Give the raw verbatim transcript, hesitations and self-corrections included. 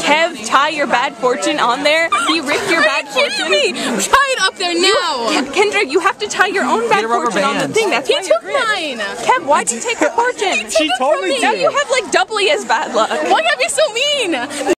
Kev, tie your bad fortune on there. He ripped your bad fortune. Me? Tie it up there now. You, Kendra, you have to tie your own bad fortune on the thing. That's he why took you're mine. Kev, why'd you take her fortune? She told me to. Now you have like doubly as bad luck. Why gotta be so mean?